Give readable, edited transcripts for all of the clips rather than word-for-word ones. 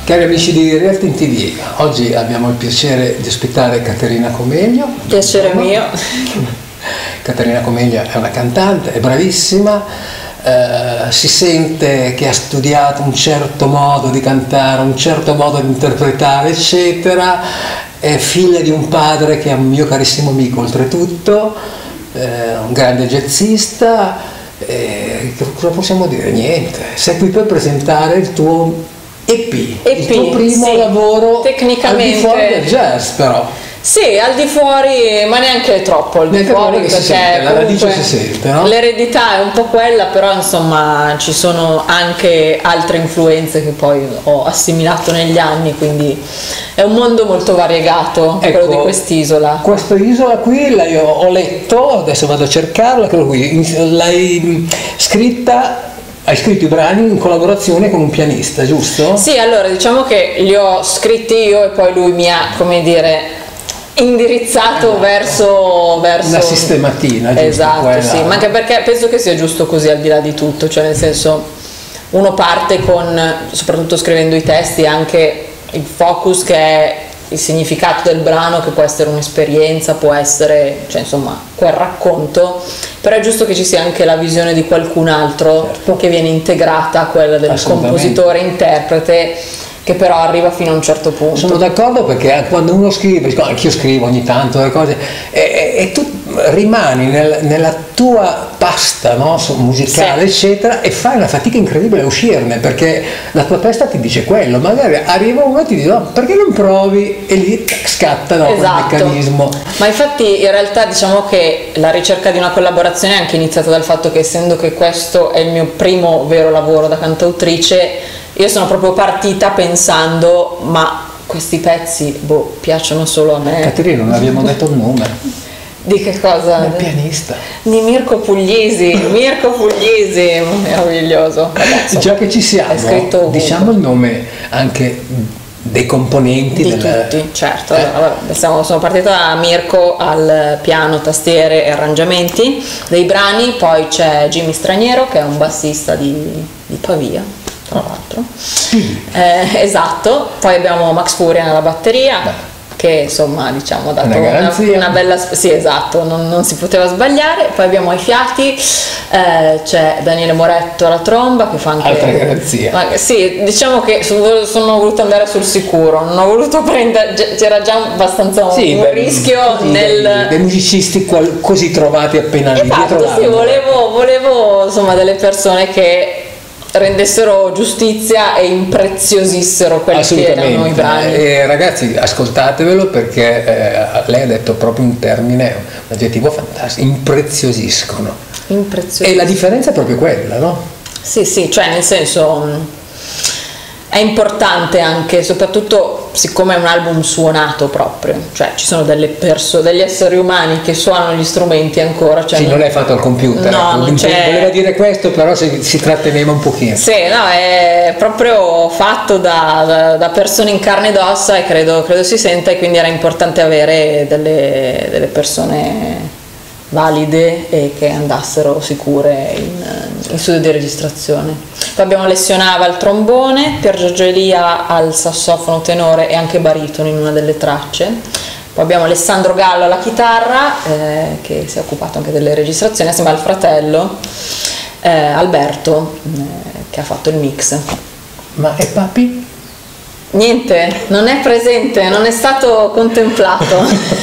Cari amici di Realtime TV, oggi abbiamo il piacere di ospitare Caterina Comeglio. Piacere mio. Caterina Comeglio è una cantante, è bravissima, si sente che ha studiato un certo modo di cantare, un certo modo di interpretare, eccetera. È figlia di un padre che è un mio carissimo amico, oltretutto, un grande jazzista. Cosa possiamo dire? Niente. Sei qui per presentare il tuo EP, il tuo primo lavoro tecnicamente al di fuori del jazz, però. Sì, al di fuori, ma neanche troppo al di fuori, perché sente, la radice si sente, no? L'eredità è un po' quella, però insomma ci sono anche altre influenze che poi ho assimilato negli anni, quindi è un mondo molto variegato, ecco, quello di quest'isola. Questa isola qui ho letto, adesso vado a cercarla, quello qui, l'hai scritta. Hai scritto i brani in collaborazione con un pianista, giusto? Sì, allora diciamo che li ho scritti io e poi lui mi ha, come dire, indirizzato verso una sistematina, giusto? Esatto, sì, ma anche perché penso che sia giusto così, al di là di tutto, cioè nel senso uno parte con, soprattutto scrivendo i testi, anche il focus che è il significato del brano, che può essere un'esperienza, può essere, cioè insomma, quel racconto, però è giusto che ci sia anche la visione di qualcun altro, certo, che viene integrata a quella del compositore interprete, che però arriva fino a un certo punto. Sono d'accordo, perché quando uno scrive, anch'io scrivo ogni tanto le cose, e tu rimani nella tua pasta, no, musicale, sì, eccetera, e fai una fatica incredibile a uscirne, perché la tua testa ti dice quello, magari arriva uno e ti dice no, perché non provi, e lì scatta, no, esatto, quel meccanismo. Ma infatti in realtà diciamo che la ricerca di una collaborazione è anche iniziata dal fatto che, essendo che questo è il mio primo vero lavoro da cantautrice, io sono proprio partita pensando, ma questi pezzi piacciono solo a me. Caterina, non abbiamo detto il nome. Di che cosa? Del pianista. Di Mirko Puglisi. Mirko Puglisi, meraviglioso. Ragazzo, già che ci siamo, diciamo il nome anche dei componenti di tutti, certo. Allora, sono partita da Mirko al piano, tastiere e arrangiamenti dei brani, poi c'è Jimmy Straniero, che è un bassista di Pavia, tra l'altro, esatto. Poi abbiamo Max Furia nella batteria, che insomma diciamo ha dato una bella, sì, esatto, non si poteva sbagliare. Poi abbiamo ai fiati, c'è Daniele Moretto alla tromba, che fa anche altra garanzia. Sì, diciamo che sono voluto andare sul sicuro, non ho voluto prendere, c'era già abbastanza un rischio dei musicisti così trovati appena lì dietro. Sì, volevo insomma delle persone che rendessero giustizia e impreziosissero quelli che erano i brani. Ragazzi, ascoltatevelo, perché lei ha detto proprio un termine, un aggettivo fantastico: impreziosiscono. E la differenza è proprio quella, no? Sì, sì, cioè nel senso è importante anche, soprattutto siccome è un album suonato proprio, cioè ci sono degli esseri umani che suonano gli strumenti ancora. Cioè sì, non è fatto al computer, no, voleva dire questo, però si tratteneva un pochino. Sì, no, è proprio fatto da persone in carne ed ossa, e credo si senta, e quindi era importante avere delle persone valide e che andassero sicure in studio di registrazione. Poi abbiamo Alessio Nava al trombone, Pier Giorgio Elia al sassofono tenore e anche baritono in una delle tracce. Poi abbiamo Alessandro Gallo alla chitarra, che si è occupato anche delle registrazioni assieme al fratello Alberto, che ha fatto il mix. Ma e Papi? Niente, non è presente, non è stato contemplato.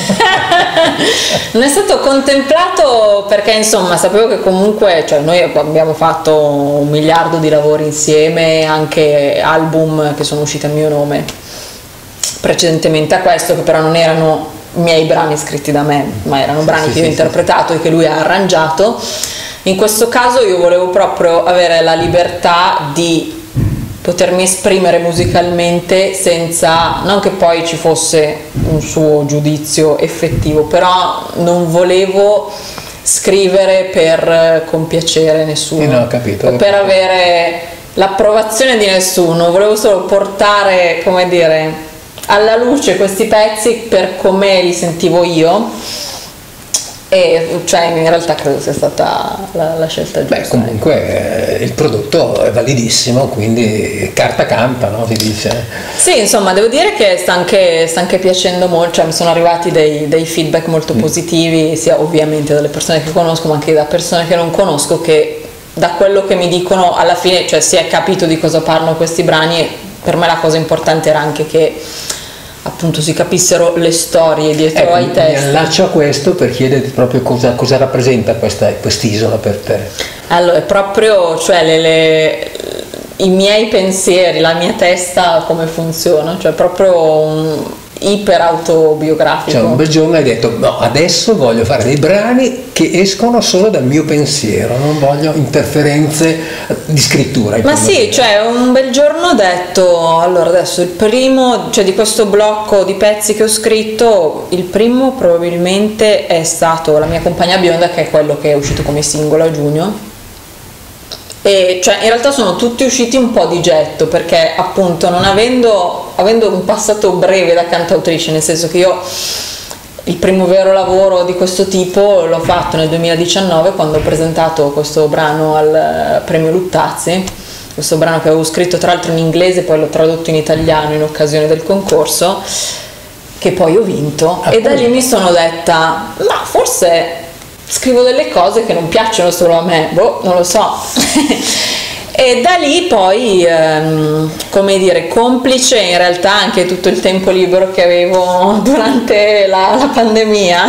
Non è stato contemplato perché insomma sapevo che comunque, cioè, noi abbiamo fatto 1 miliardo di lavori insieme, anche album che sono usciti a mio nome precedentemente a questo, che però non erano miei brani scritti da me, ma erano brani che io ho interpretato e che lui ha arrangiato. In questo caso io volevo proprio avere la libertà di potermi esprimere musicalmente senza, non che poi ci fosse un suo giudizio effettivo, però non volevo scrivere per compiacere nessuno, no, capito. o per avere l'approvazione di nessuno. Volevo solo portare, come dire, alla luce questi pezzi per come li sentivo io, E cioè in realtà credo sia stata la scelta giusta. Beh, comunque il prodotto è validissimo, quindi carta campa, no? Si dice. Sì, insomma, devo dire che sta anche piacendo molto, cioè mi sono arrivati dei feedback molto positivi, sia ovviamente dalle persone che conosco, ma anche da persone che non conosco, che da quello che mi dicono alla fine, cioè si è capito di cosa parlano questi brani, e per me la cosa importante era anche che appunto si capissero le storie dietro ai testi. Mi allaccio a questo per chiederti proprio cosa rappresenta quest'isola per te. Allora, è proprio, cioè i miei pensieri, la mia testa, come funziona, cioè proprio iper autobiografico. Cioè un bel giorno hai detto no, adesso voglio fare dei brani che escono solo dal mio pensiero, non voglio interferenze di scrittura. Ma sì, cioè un bel giorno ho detto, allora adesso il primo, cioè di questo blocco di pezzi che ho scritto, il primo probabilmente è stato La mia compagna bionda, che è quello che è uscito come singolo a giugno. E cioè in realtà sono tutti usciti un po' di getto, perché appunto non avendo un passato breve da cantautrice, nel senso che io il primo vero lavoro di questo tipo l'ho fatto nel 2019, quando ho presentato questo brano al premio Luttazzi, questo brano che avevo scritto tra l'altro in inglese, poi l'ho tradotto in italiano in occasione del concorso, che poi ho vinto. E da lì mi sono detta, ma forse scrivo delle cose che non piacciono solo a me, non lo so. E da lì poi, come dire, complice in realtà anche tutto il tempo libero che avevo durante la pandemia,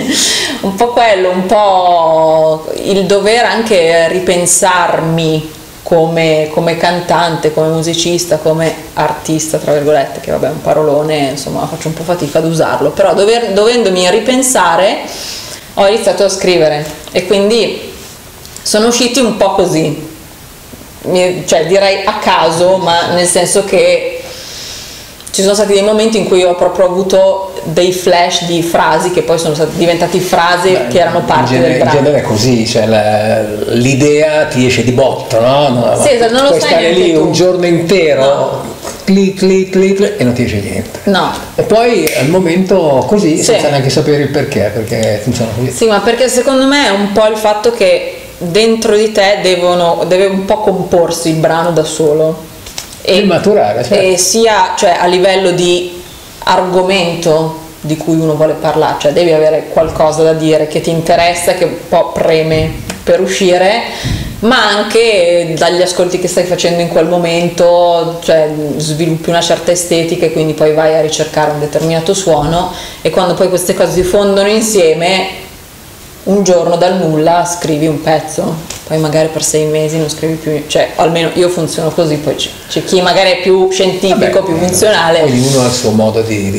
un po' quello, un po' il dover anche ripensarmi come cantante, come musicista, come artista, tra virgolette, che vabbè è un parolone, insomma faccio un po' fatica ad usarlo, però dovendomi ripensare ho iniziato a scrivere, e quindi sono usciti un po' così, cioè direi a caso, ma nel senso che ci sono stati dei momenti in cui ho proprio avuto dei flash di frasi che poi sono diventati frasi che erano parte del brano. In genere è così, cioè l'idea ti esce di botto, no? Sì, non lo puoi sai stare lì tu. un giorno intero, No. clic, e non ti esce niente. No. E poi al momento così, Sì. senza neanche sapere il perché funziona così. Sì, ma perché secondo me è un po' il fatto che dentro di te deve un po' comporsi il brano da solo. E maturare, certo. E sia, cioè, a livello di argomento di cui uno vuole parlare, cioè devi avere qualcosa da dire che ti interessa, che un po' preme per uscire, ma anche dagli ascolti che stai facendo in quel momento, cioè sviluppi una certa estetica e quindi poi vai a ricercare un determinato suono, e quando poi queste cose si fondono insieme, un giorno dal nulla scrivi un pezzo, poi magari per 6 mesi non scrivi più, cioè almeno io funziono così, poi c'è chi magari è più scientifico, più funzionale. Ognuno ha il suo modo di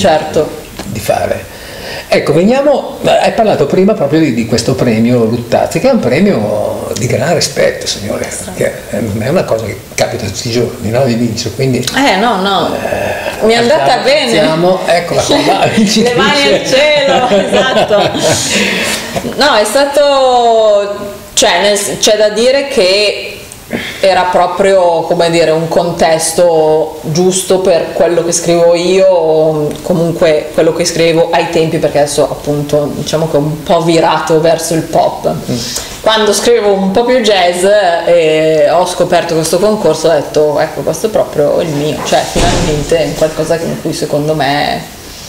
fare. Ecco, veniamo, hai parlato prima proprio di questo premio Luttazzi, che è un premio di gran rispetto, signore, perché è una cosa che capita tutti i giorni, no? Di vincere, quindi no, mi è andata bene, eccola qua, le mani al cielo, esatto. No, è stato, cioè c'è da dire che era proprio, come dire, un contesto giusto per quello che scrivo io, comunque quello che scrivevo ai tempi, perché adesso appunto diciamo che ho un po' virato verso il pop. Quando scrivevo un po' più jazz e ho scoperto questo concorso, ho detto ecco, questo è proprio il mio, cioè finalmente qualcosa in cui secondo me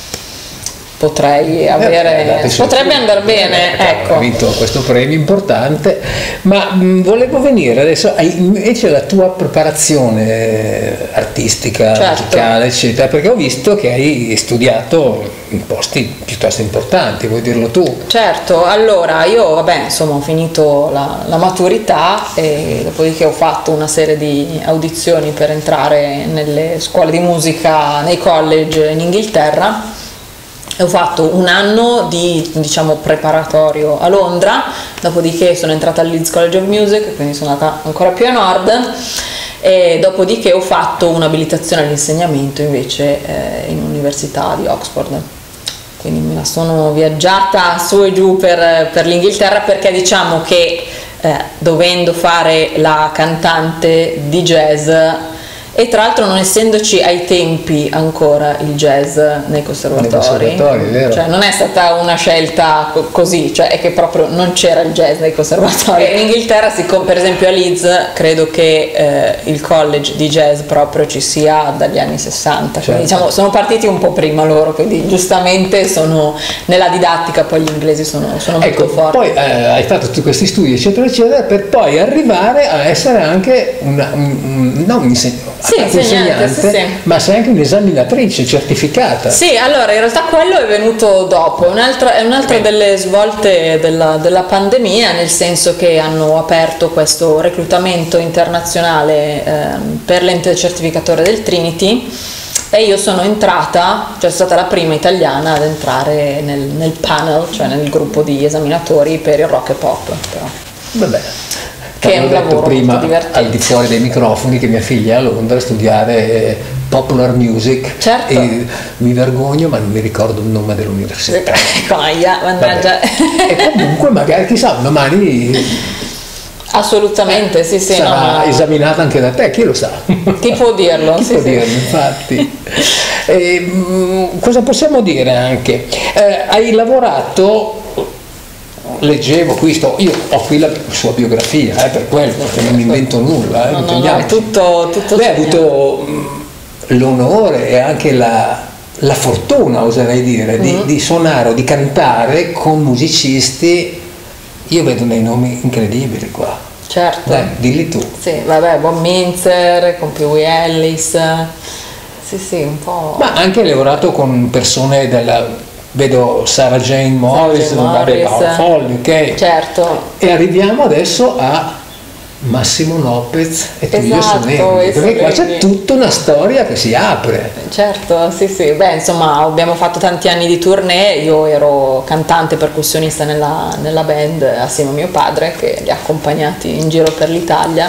potrei avere, potrebbe andare bene, ecco. Hai vinto questo premio importante, ma volevo venire adesso invece alla tua preparazione artistica, musicale, eccetera, perché ho visto che hai studiato in posti piuttosto importanti, vuoi dirlo tu? Certo, allora io ho finito la maturità e dopodiché ho fatto una serie di audizioni per entrare nelle scuole di musica, nei college in Inghilterra. E ho fatto un anno di, diciamo, preparatorio a Londra, dopodiché sono entrata al Leeds College of Music, quindi sono andata ancora più a nord, e dopodiché ho fatto un'abilitazione all'insegnamento invece in Università di Oxford. Quindi me la sono viaggiata su e giù per l'Inghilterra, perché diciamo che dovendo fare la cantante di jazz E tra l'altro non essendoci ai tempi ancora il jazz nei conservatori, vero. cioè non è stata una scelta così, cioè è che proprio non c'era il jazz nei conservatori. In Inghilterra, per esempio a Leeds, credo che il college di jazz proprio ci sia dagli anni 60, quindi diciamo sono partiti un po' prima loro, quindi giustamente sono nella didattica, poi gli inglesi sono molto forti. Poi hai fatto tutti questi studi eccetera eccetera per poi arrivare a essere anche non un insegnante, ma sei anche un'esaminatrice certificata. Sì, allora in realtà quello è venuto dopo, è un'altra delle svolte della pandemia, nel senso che hanno aperto questo reclutamento internazionale per l'ente certificatore del Trinity e io sono entrata, cioè sono stata la prima italiana ad entrare nel panel, cioè nel gruppo di esaminatori per il rock e pop. Però. Vabbè. Che è un lavoro prima molto divertente. Al di fuori dei microfoni che mia figlia è a Londra a studiare popular music, certo. E mi vergogno ma non mi ricordo il nome dell'università. Mannaggia. E comunque magari chissà domani assolutamente sì sarà esaminata anche da te, chi lo sa. Chi può dirlo? Chi può dirlo, infatti. Cosa possiamo dire anche? Hai lavorato, leggevo io ho qui la sua biografia, per quello, perché non invento nulla. No, è tutto lei ha avuto l'onore e anche la fortuna, oserei dire, di suonare o di cantare con musicisti, io vedo dei nomi incredibili qua. Certo. Dai, dilli tu. Sì, vabbè, Bob Mintzer, con Pee Wee Ellis, sì, un po'. Ma anche hai lavorato con persone vedo Sarah Jane Morris, Folli, ok? Certo. E arriviamo adesso a Massimo Lopez e Tullio Sonelli, perché qua c'è tutta una storia che si apre. Certo, sì, beh insomma abbiamo fatto tanti anni di tournée, io ero cantante percussionista nella band assieme a mio padre che li ha accompagnati in giro per l'Italia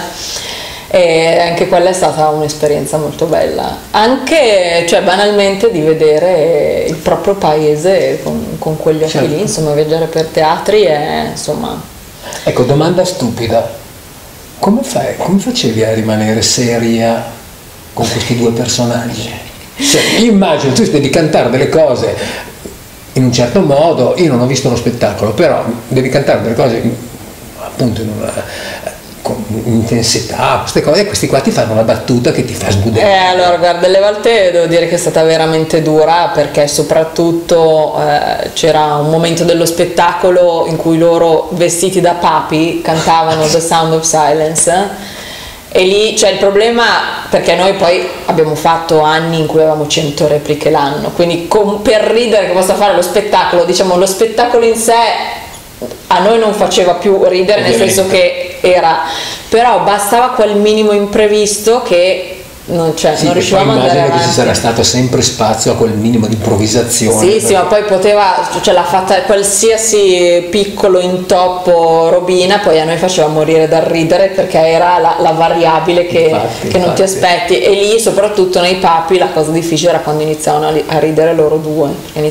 e anche quella è stata un'esperienza molto bella, anche cioè banalmente di vedere il proprio paese con quegli occhi lì, insomma viaggiare per teatri e insomma. Ecco, domanda stupida. Come facevi a rimanere seria con questi due personaggi? Cioè, io immagino tu devi cantare delle cose in un certo modo, io non ho visto lo spettacolo, però devi cantare delle cose appunto con intensità, queste cose, e questi qua ti fanno una battuta che ti fa sbudellare. Allora guarda, delle volte devo dire che è stata veramente dura, perché soprattutto c'era un momento dello spettacolo in cui loro vestiti da papi cantavano The Sound of Silence e lì c'è il problema, perché noi poi abbiamo fatto anni in cui avevamo 100 repliche l'anno, quindi per ridere che possa fare lo spettacolo, diciamo lo spettacolo in sé a noi non faceva più ridere, nel senso che però bastava quel minimo imprevisto che non riuscivamo ad andare avanti. Che ci sarà stato sempre spazio a quel minimo di improvvisazione. Sì, ma poi l'ha fatta qualsiasi piccolo intoppo robina, poi a noi faceva morire dal ridere, perché era la variabile che non ti aspetti, e lì soprattutto nei papi la cosa difficile era quando iniziavano a ridere loro due,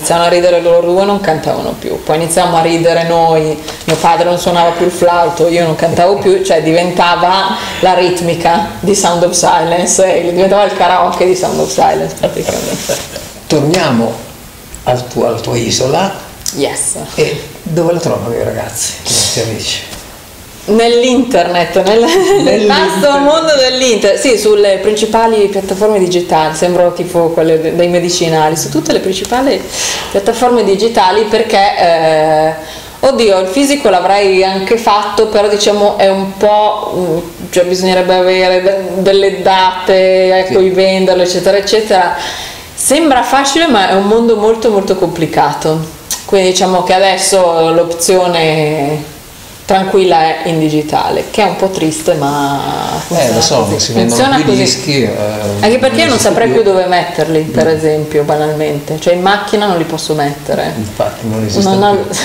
non cantavano più, poi iniziavamo a ridere noi, mio padre non suonava più il flauto, io non cantavo più, cioè diventava la ritmica di Sound of Silence, diventava il karaoke di Sound of Silence praticamente. Torniamo alla tua isola. Yes. E dove la trovano i ragazzi, i nostri amici? Nell'internet, nel vasto mondo dell'internet, sì, sulle principali piattaforme digitali, sembrano tipo quelle dei medicinali, su tutte le principali piattaforme digitali, perché oddio, il fisico l'avrei anche fatto, però diciamo è un po', cioè bisognerebbe avere delle date, poi venderle eccetera eccetera. Sembra facile, ma è un mondo molto molto complicato, quindi diciamo che adesso l'opzione tranquilla è in digitale, che è un po' triste, ma funziona così. Dischi, anche perché io non saprei più dove metterli, per esempio, banalmente, cioè in macchina non li posso mettere, infatti non esistono più.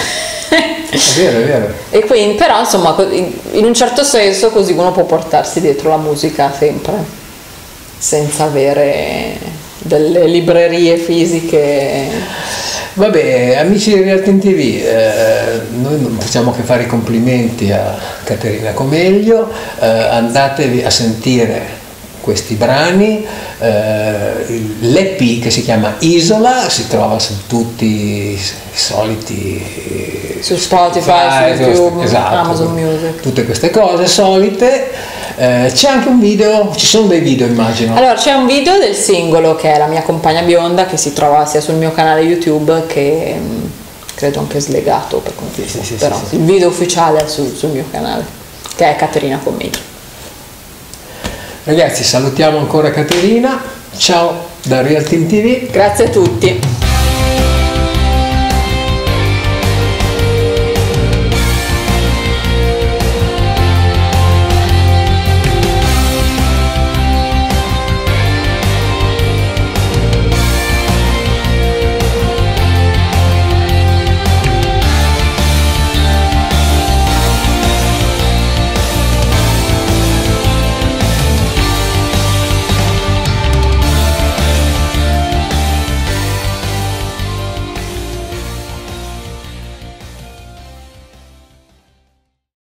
È vero. E quindi, però insomma, in un certo senso così uno può portarsi dietro la musica sempre, senza avere delle librerie fisiche. Vabbè, amici di Realtà TV, noi non facciamo che fare i complimenti a Caterina Comeglio, andatevi a sentire questi brani. L'EP, che si chiama Isola, si trova su tutti i soliti, su Spotify, su YouTube, esatto, Amazon Music, tutte queste cose solite. C'è anche un video, ci sono dei video, immagino. Allora, c'è un video del singolo che è La mia compagna bionda, che si trova sia sul mio canale YouTube che credo anche slegato per conto suo, però il video ufficiale è sul mio canale, che è Caterina Commedia. Ragazzi, salutiamo ancora Caterina, ciao da Real Team TV. Grazie a tutti.